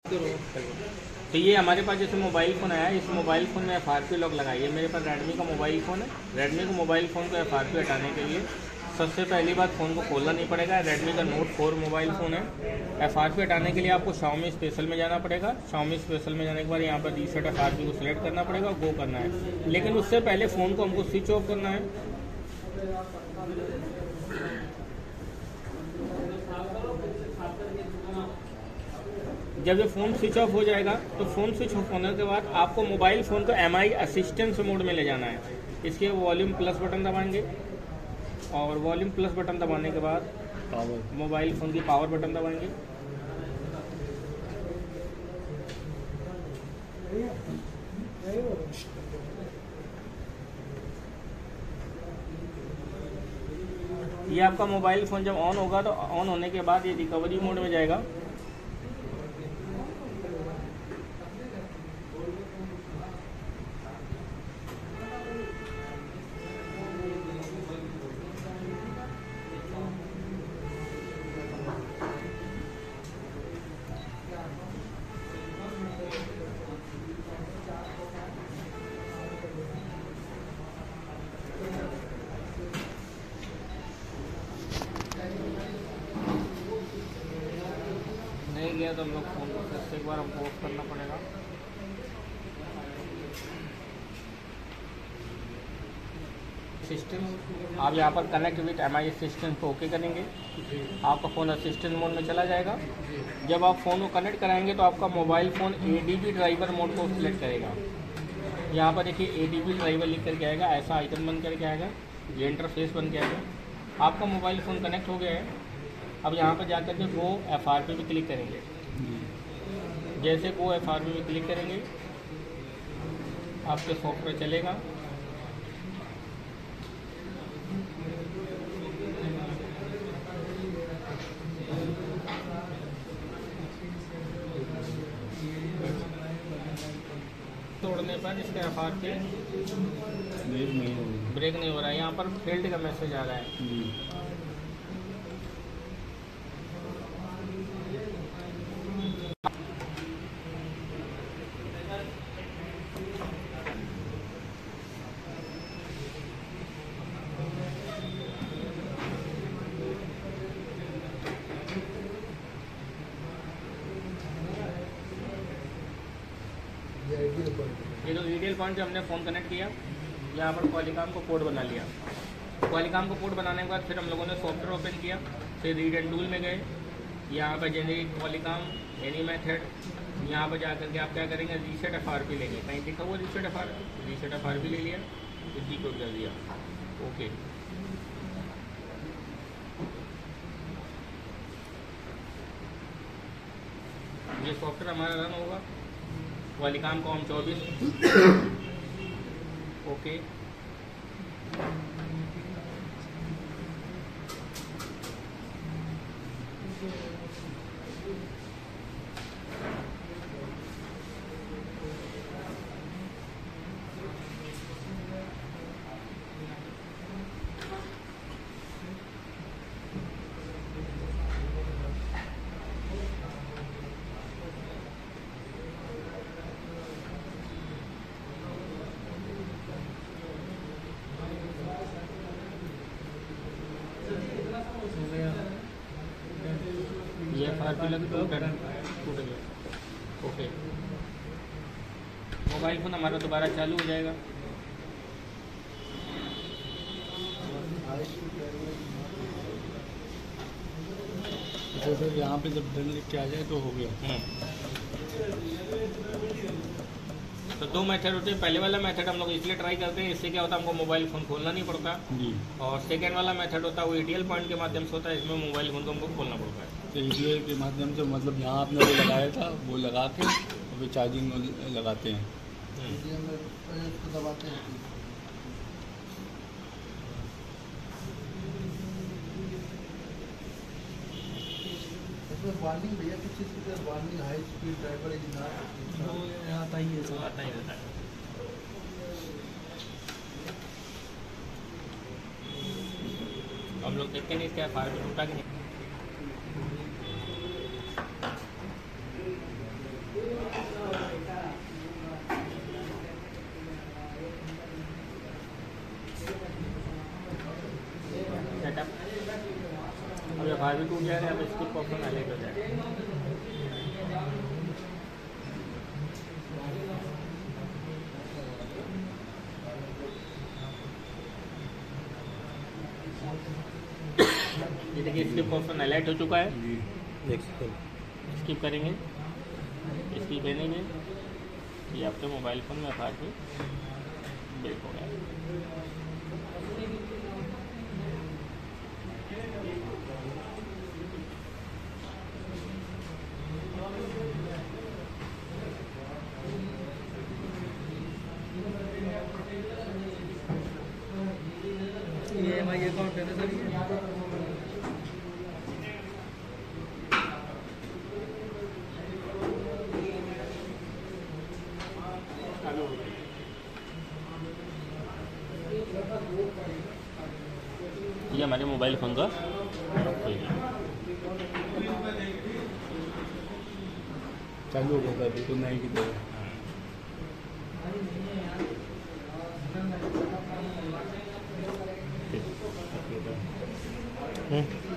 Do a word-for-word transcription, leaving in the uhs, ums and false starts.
तो ये हमारे पास जैसे मोबाइल फ़ोन आया है, इस मोबाइल फ़ोन में एफ आर पी लॉक लगाइए। मेरे पास रेडमी का मोबाइल फ़ोन है। रेडमी का मोबाइल फ़ोन को एफ आर पी हटाने के लिए सबसे पहली बात फ़ोन को खोलना नहीं पड़ेगा। रेडमी का नोट फोर मोबाइल फ़ोन है। एफ आर पी हटाने के लिए आपको शाओमी स्पेशल में जाना पड़ेगा। शाओमी स्पेशल में जाने के बाद यहाँ पर रीसेट एफ आर पी को सिलेक्ट करना पड़ेगा और गो करना है। लेकिन उससे पहले फ़ोन को हमको स्विच ऑफ करना है। जब ये फ़ोन स्विच ऑफ हो जाएगा तो फ़ोन स्विच ऑफ होने के बाद आपको मोबाइल फ़ोन को एम आई असिस्टेंस मोड में ले जाना है। इसके वॉल्यूम प्लस बटन दबाएंगे और वॉल्यूम प्लस बटन दबाने के बाद पावर मोबाइल फ़ोन की पावर बटन दबाएंगे। ये आपका मोबाइल फ़ोन जब ऑन होगा तो ऑन होने के बाद ये रिकवरी मोड में जाएगा। नहीं गया तो हम लोग फ़ोन को फिर से एक बार हमको ऑफ करना पड़ेगा। सिस्टम आप यहाँ पर connect with M I assistant को ओके करेंगे, आपका फ़ोन असिस्टेंट मोड में चला जाएगा। जब आप फ़ोन को कनेक्ट कराएंगे तो आपका mobile phone A D B driver mode को सिलेक्ट करेगा। यहाँ पर देखिए ए डी बी ड्राइवर लिख करके आएगा, ऐसा आइकन बन करके आएगा, ये इंटरफेस बन के आएगा। आपका मोबाइल फ़ोन कनेक्ट हो गया है। अब यहाँ पर जाकर के वो एफ आर पी पे क्लिक करेंगे। जैसे वो एफ आर पी पे क्लिक करेंगे आपके सॉफ्टवेयर चलेगा। तोड़ने पर इसका एफ आर पी ब्रेक नहीं हो रहा ब्रेक नहीं हो रहा है। यहाँ पर फेल्ड का मैसेज आ रहा है। ये तो वीडियो पॉइंट से हमने फ़ोन कनेक्ट किया, यहाँ पर क्वालिकॉम को कोड बना लिया। क्वालिकॉम को कोड बनाने के बाद फिर हम लोगों ने सॉफ्टवेयर ओपन किया, फिर रीड एंड टूल में गए। यहाँ पर जेनरिक क्वालिकॉम एनी मेथड, यहाँ पर जा करके आप क्या करेंगे, रीसेट एफ आर पी लेंगे। कहीं लिखा हुआ reset F R P, reset F R P ले लिया, इसी को कर दिया ओके। ये सॉफ्टवेयर हमारा रन होगा। क्वालिकॉम कॉम चौबीस ओके। ये एफ आर पी लग टूट गया ओके। मोबाइल फ़ोन हमारा दोबारा चालू हो जाएगा। तो सर यहाँ पे जब डन लिख के आ जाए तो हो गया। तो दो मेथड होते हैं। पहले वाला मेथड हम लोग इसलिए ट्राई करते हैं, इससे क्या होता है हमको मोबाइल फ़ोन खोलना नहीं पड़ता जी। और सेकेंड वाला मेथड होता है वो ईटीएल पॉइंट के माध्यम से होता है, इसमें मोबाइल फ़ोन को हमको खोलना पड़ता है। तो ईटीएल के माध्यम से मतलब यहाँ आपने वो लगाया था, वो लगा के और फिर चार्जिंग में लगाते हैं, दबाते हैं। वार्निंग भैया किस चीज़ की warning, high speed driver is not आता ही है, सब आता ही रहता है। हम लोग देखते नहीं इसका फायर टूटा कि नहीं। बाहर भी टूट जाएगा, अब स्किप ऑप्शन अलग हो जाएगा। ये देखिए स्किप ऑप्शन अलर्ट हो चुका है। देख सकते हैं। स्किप करेंगे, स्किप करेंगे, ये आपके मोबाइल फ़ोन में एफ आई आर ब्रेक हो गया। ये एम आई अकाउंट है ना सर, ये ये हमारे मोबाइल फ़ोन का चालू हो गया, बिल्कुल नहीं की तरह। हम्म